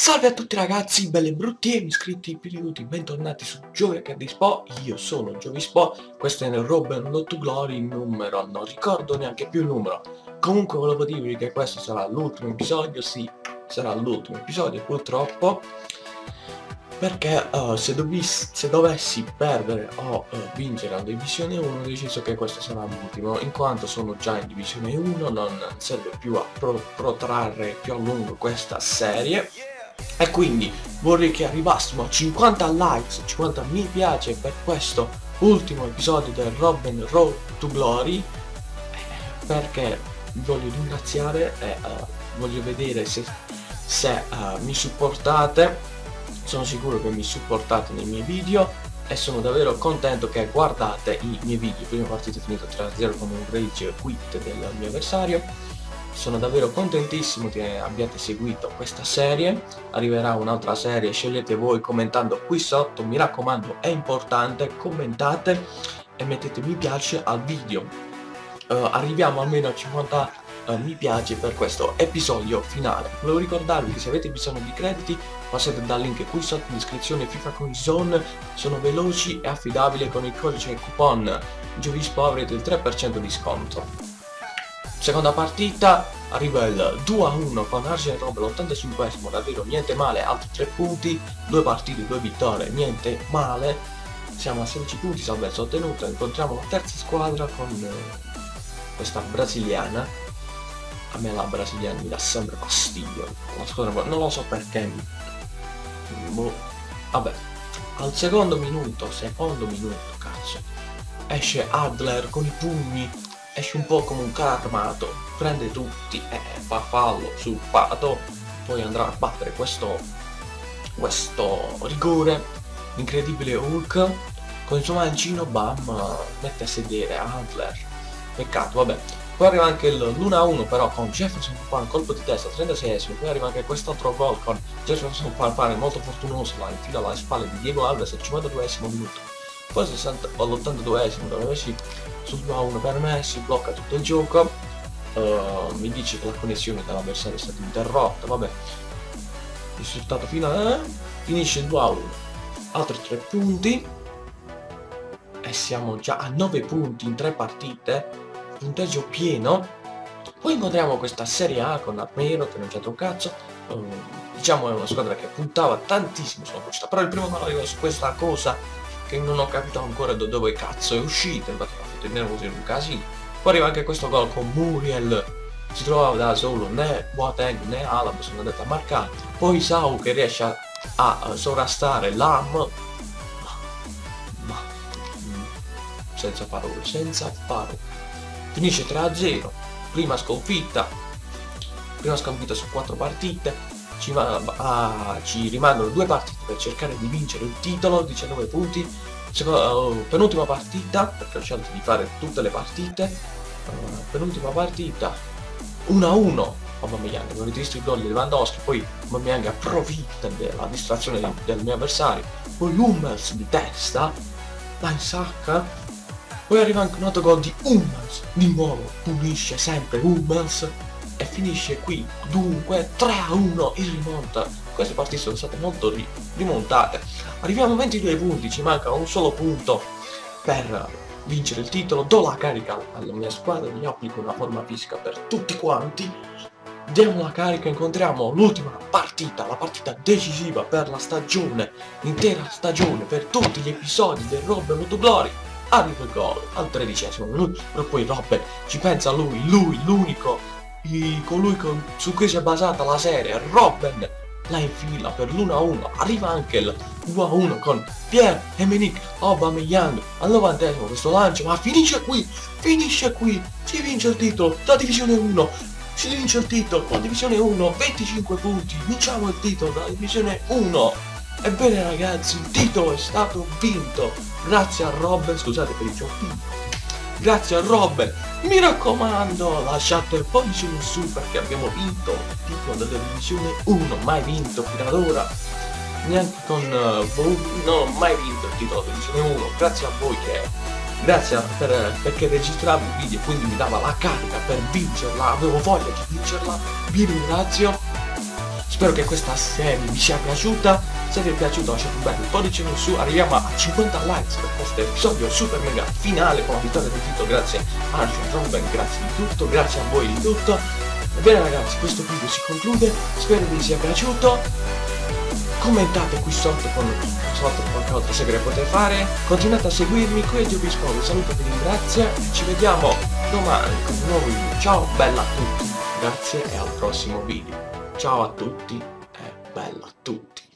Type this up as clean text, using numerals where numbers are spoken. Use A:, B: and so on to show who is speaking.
A: Salve a tutti ragazzi, belli e brutti e iscritti benvenuti, bentornati su Giovi HDSpo. Io sono Giovispo, questo è nel Robin Not to Glory numero, non ricordo neanche più il numero. Comunque volevo dirvi che questo sarà l'ultimo episodio, sì, sarà l'ultimo episodio purtroppo. Perché se dovessi perdere o vincere la divisione 1 ho deciso che questo sarà l'ultimo, in quanto sono già in divisione 1, non serve più a protrarre più a lungo questa serie. E quindi vorrei che arrivassimo a 50 likes, 50 mi piace per questo ultimo episodio del Robin Road to Glory, perché vi voglio ringraziare e voglio vedere se mi supportate. Sono sicuro che mi supportate nei miei video e sono davvero contento che guardate i miei video. Prima partita finita 3-0 con un rage quit del mio avversario. Sono davvero contentissimo che abbiate seguito questa serie. Arriverà un'altra serie, scegliete voi commentando qui sotto, mi raccomando, è importante, commentate e mettete mi piace al video. Arriviamo almeno a 50 mi piace per questo episodio finale. Volevo ricordarvi che se avete bisogno di crediti passate dal link qui sotto in descrizione. FIFA con Zone sono veloci e affidabili, con il codice coupon Giovispo avrete il 3% di sconto. Seconda partita, arriva il 2-1 con Arjen Robben all'85esimo, davvero niente male, altri 3 punti, 2 partite, 2 vittorie, niente male. Siamo a 16 punti, salvezza ottenuta. Incontriamo la terza squadra con questa brasiliana. A me la brasiliana mi dà sempre fastidio, la squadra non lo so perché. Vabbè, al secondo minuto cazzo, esce Adler con i pugni, esce un po' come un carro armato, prende tutti e fa fallo sul Pato, poi andrà a battere questo rigore. Incredibile Hulk con il suo mancino, bam, mette a sedere Adler, peccato, vabbè. Poi arriva anche l'1-1 però con Jefferson Farfan, colpo di testa, 36esimo, poi arriva anche quest'altro gol con Jefferson Farfan, molto fortunoso, la infila alle spalle di Diego Alves al 52esimo minuto. Poi all'82esimo, dove Messi sul 2-1 per Messi, blocca tutto il gioco, mi dice che la connessione dell'avversario è stata interrotta, vabbè. Il risultato finale finisce il 2-1, altri 3 punti e siamo già a 9 punti in 3 partite. Punteggio pieno. Poi incontriamo questa Serie A con Armero che non c'entra un cazzo, diciamo è una squadra che puntava tantissimo sulla velocità, però il primo gol arriva su questa cosa che non ho capito ancora da dove cazzo è uscita, infatti mi ha fatto tenere così un casino. Poi arriva anche questo gol con Muriel, si trovava da solo, né Boateng né Alaba sono andati a marcare, poi Sau che riesce a sovrastare Lam, ma senza parole. Finisce 3-0, prima sconfitta su 4 partite, ci rimangono 2 partite per cercare di vincere il titolo, 19 punti, penultima partita, perché ho scelto di fare tutte le partite, penultima partita, 1-1, Aubameyang, non avete visto il gol di Lewandowski, poi Aubameyang approfitta della distrazione del mio avversario, poi Hummels di testa, la insacca. Poi arriva anche un altro gol di Hummels, di nuovo punisce sempre Hummels e finisce qui, dunque 3-1 in rimonta. Queste partite sono state molto rimontate. Arriviamo a 22 punti, ci manca un solo punto per vincere il titolo. Do la carica alla mia squadra, mi applico una forma fisica per tutti quanti. Diamo la carica, incontriamo l'ultima partita, la partita decisiva per la stagione, l'intera stagione, per tutti gli episodi del Robin Not to Glory. Arriva il gol al 13esimo minuto, però poi Robben ci pensa lui l'unico, su cui si è basata la serie. Robben la infila per l'1-1, arriva anche il 2-1 con Pierre-Emerick Aubameyang al 90esimo, questo lancio, ma finisce qui, si vince il titolo da Divisione 1, si vince il titolo con Divisione 1, 25 punti, vinciamo il titolo da Divisione 1. Ebbene ragazzi, il titolo è stato vinto grazie a Robben, scusate per il giochino, grazie a Robben, mi raccomando lasciate il pollice in su perché abbiamo vinto il titolo della Divisione 1, mai vinto fino ad ora, neanche con voi, non ho mai vinto il titolo della Divisione 1, grazie a voi perché registravo il video e quindi mi dava la carica per vincerla, avevo voglia di vincerla, vi ringrazio. Spero che questa serie vi sia piaciuta. Se vi è piaciuto lasciate un bel pollice in su. Arriviamo a 50 likes per questo episodio super mega finale con la vittoria del titolo. Grazie a Arjen Robben, grazie di tutto, grazie a voi di tutto. Ebbene ragazzi, questo video si conclude, spero vi sia piaciuto. Commentate qui sotto con qualche altra serie che potete fare. Continuate a seguirmi, qui è Giobispo, vi saluto, vi ringrazio e ci vediamo domani con un nuovo video. Ciao, bella a tutti, grazie e al prossimo video. Ciao a tutti e bella a tutti.